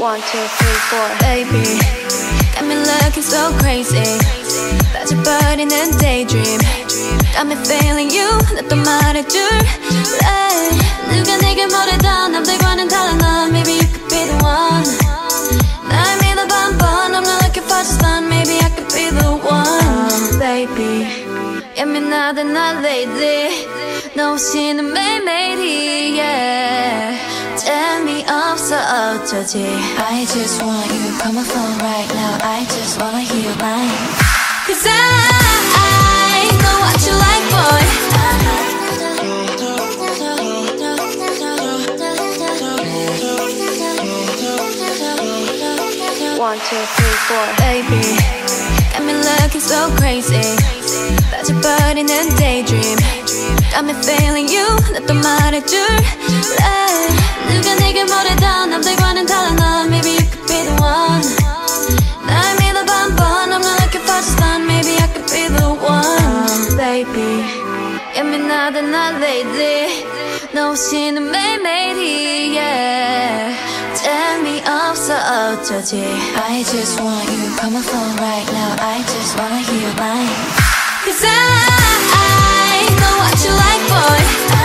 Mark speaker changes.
Speaker 1: 1, 2, 3, 4 Baby, got me looking so crazy 빠져버리는 daydream got me feeling you 나 또 말해줄래 누가 내게 뭐래도 남들과는 달라 넌 Maybe you could be the one 날 믿어봐 한번 I'm not looking for just fun Maybe I could be the one Baby 예민하다 나 lately 너 없이는 매일매일이 yeah 재미없어 어쩌지 I just want you call my phone right now I just wanna hear your line Cause I know what you like boy 1, 2, 3, 4 Baby got me looking so crazy 빠져버리는 daydream got me feeling you 나 또 말해줄래 누가 내게 뭐래도 남들과는 달라 넌 Maybe you could be the one 날 믿어봐 한번 I'm not looking for just fun Maybe I could be the one Baby 예민하다 나 lately 너 없이는 매일매일이 yeah 재미없어 어쩌지 I just want you call my phone right now I just wanna hear your line Cause I know what you like boy